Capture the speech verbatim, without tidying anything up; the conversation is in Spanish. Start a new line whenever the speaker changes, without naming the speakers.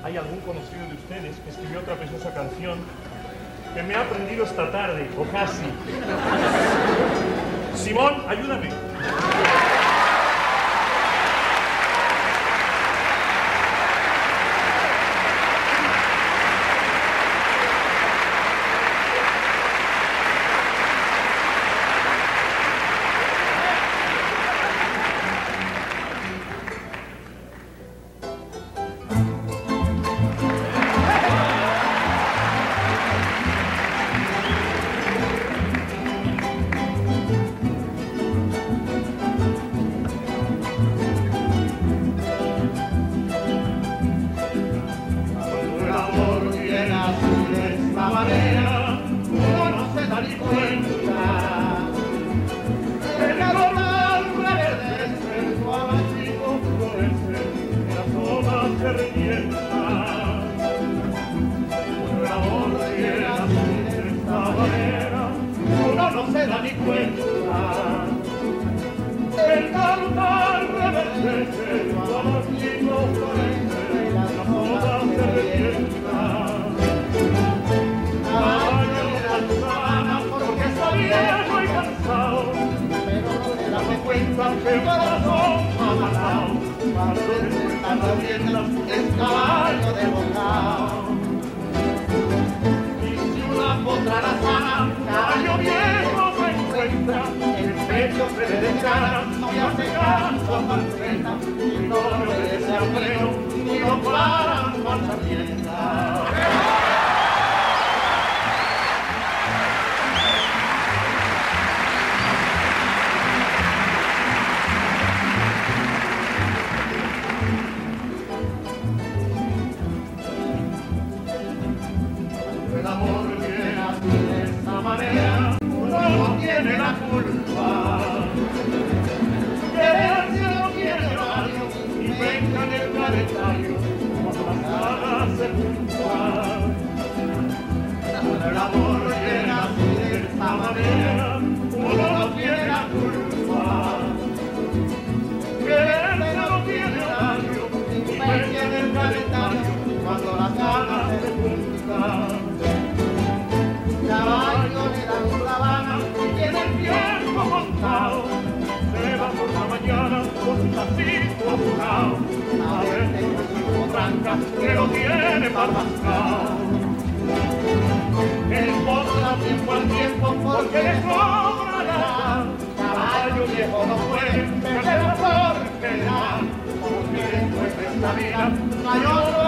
hay algún conocido de ustedes que escribió otra preciosa canción que me ha aprendido esta tarde, o casi. Simón, ayúdame.
Que lo tiene para mascar. El pozo da tiempo al tiempo porque le sobrará. Caballo viejo no puede perder la flor que da, porque después de esta vida mayor